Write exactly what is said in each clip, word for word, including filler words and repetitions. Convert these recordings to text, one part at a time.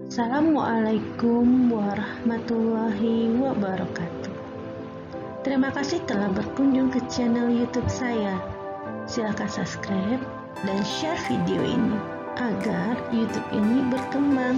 Assalamualaikum warahmatullahi wabarakatuh. Terima kasih telah berkunjung ke channel YouTube saya. Silahkan subscribe dan share video ini agar YouTube ini berkembang.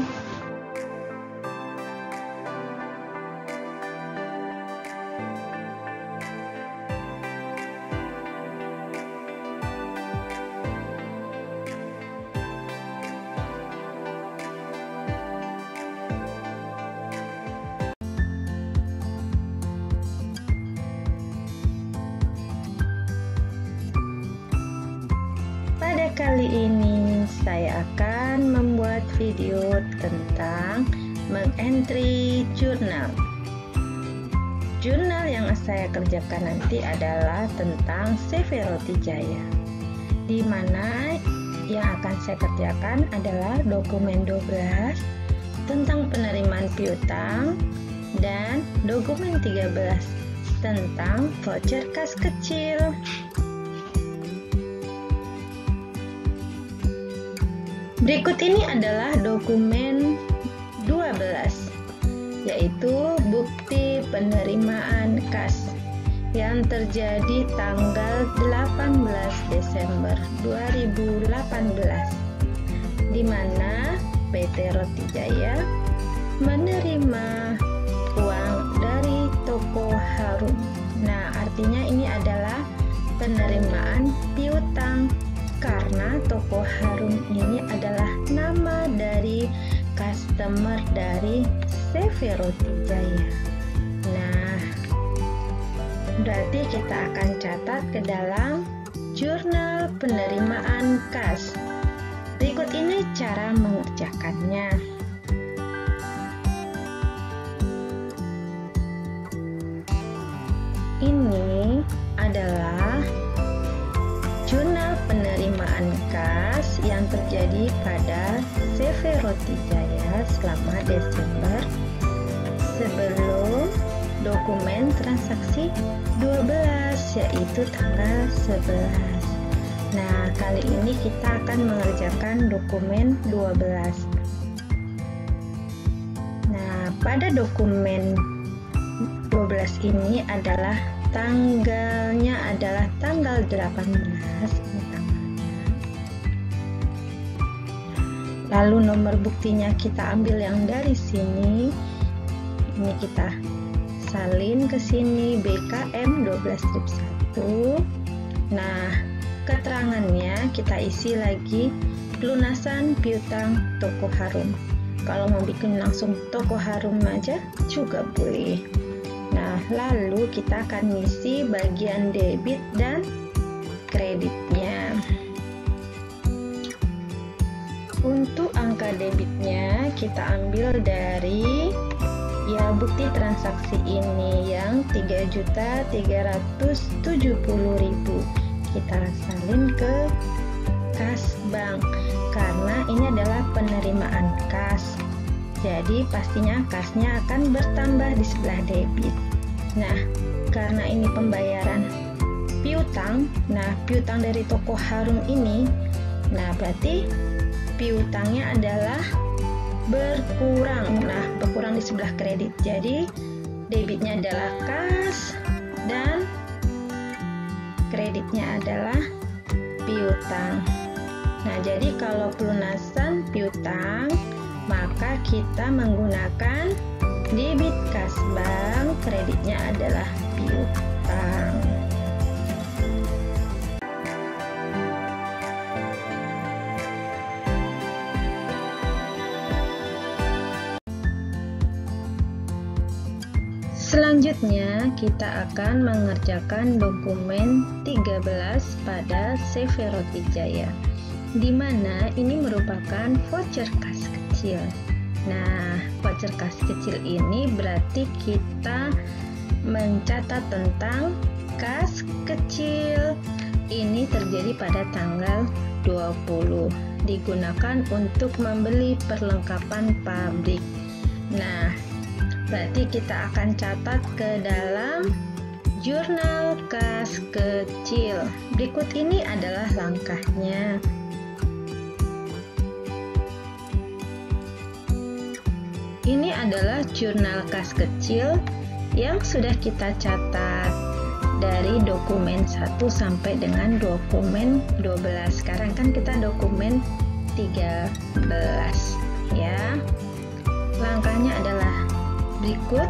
Pada kali ini saya akan membuat video tentang mengentry jurnal. Jurnal yang saya kerjakan nanti adalah tentang C V Roti Jaya, di mana yang akan saya kerjakan adalah dokumen dua belas tentang penerimaan piutang dan dokumen tiga belas tentang voucher kas kecil. Berikut ini adalah dokumen dua belas, yaitu bukti penerimaan kas yang terjadi tanggal delapan belas Desember dua ribu delapan belas, di mana P T Roti Jaya menerima uang dari toko Harum. Nah, artinya ini adalah penerimaan piutang, karena toko Harum ini adalah nama dari customer dari C V Roti Jaya. Nah, berarti kita akan catat ke dalam jurnal penerimaan kas. Berikut ini cara mengerjakannya. Ini adalah jurnal penerimaan kas yang terjadi pada C V Roti Jaya selama Desember sebelum dokumen transaksi dua belas, yaitu tanggal sebelas. Nah, kali ini kita akan mengerjakan dokumen dua belas. Nah, pada dokumen dua belas ini adalah tanggalnya adalah tanggal delapan belas, ini tanggalnya. Lalu nomor buktinya kita ambil yang dari sini. Ini kita salin ke sini B K M dua belas strip satu. Nah, keterangannya kita isi lagi pelunasan piutang toko Harum. Kalau mau bikin langsung toko Harum aja juga boleh. Nah, lalu kita akan ngisi bagian debit dan kreditnya. Untuk angka debitnya kita ambil dari ya bukti transaksi ini yang tiga juta tiga ratus tujuh puluh ribu. Kita salin ke kas bank karena ini adalah penerimaan kas. Jadi pastinya kasnya akan bertambah di sebelah debit. Nah, karena ini pembayaran piutang, nah piutang dari toko Harum ini, nah berarti piutangnya adalah berkurang. Nah, berkurang di sebelah kredit. Jadi debitnya adalah kas dan kreditnya adalah piutang. Nah, jadi kalau pelunasan piutang, maka kita menggunakan debit kas bank, kreditnya adalah piutang. Selanjutnya kita akan mengerjakan dokumen tiga belas pada C V Roti Jaya, di mana ini merupakan voucher kas kecil. Nah, voucher kas kecil ini berarti kita mencatat tentang kas kecil. Ini terjadi pada tanggal dua puluh, digunakan untuk membeli perlengkapan pabrik. Nah, berarti kita akan catat ke dalam jurnal kas kecil. Berikut ini adalah langkahnya. Ini adalah jurnal kas kecil yang sudah kita catat dari dokumen satu sampai dengan dokumen dua belas. Sekarang kan kita dokumen tiga belas ya. Langkahnya adalah berikut.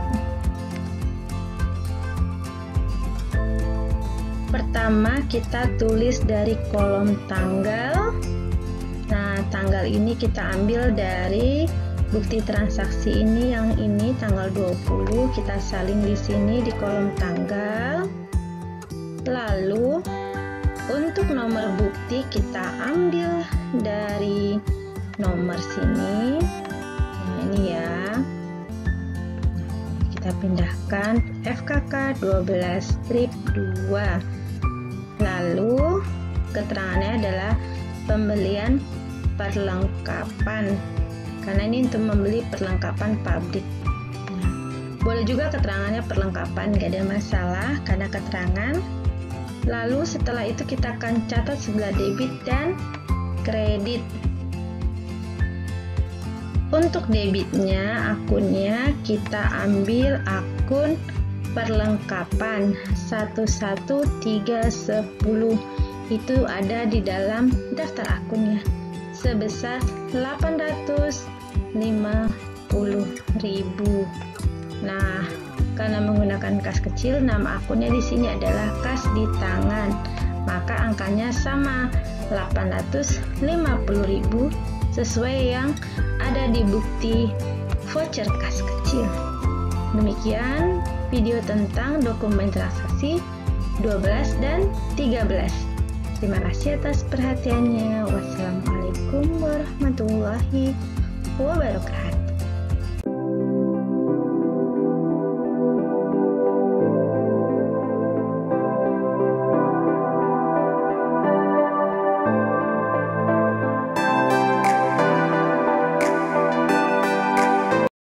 Pertama, kita tulis dari kolom tanggal. Nah, tanggal ini kita ambil dari bukti transaksi ini, yang ini tanggal dua puluh, kita salin di sini di kolom tanggal. Lalu untuk nomor bukti kita ambil dari nomor sini. Nah, ini ya. Kita pindahkan F K K dua belas strip dua. Lalu keterangannya adalah pembelian perlengkapan, karena ini untuk membeli perlengkapan pabrik. Nah, boleh juga keterangannya perlengkapan, gak ada masalah karena keterangan. Lalu setelah itu kita akan catat sebelah debit dan kredit. Untuk debitnya, akunnya kita ambil akun perlengkapan satu satu tiga sepuluh, itu ada di dalam daftar akunnya sebesar delapan ratus lima puluh ribu. Nah, karena menggunakan kas kecil, nama akunnya di sini adalah kas di tangan, maka angkanya sama, delapan ratus lima puluh ribu, sesuai yang ada di bukti voucher kas kecil. Demikian video tentang dokumen transaksi dua belas dan tiga belas. Terima kasih atas perhatiannya. Wassalamualaikum warahmatullahi wabarakatuh.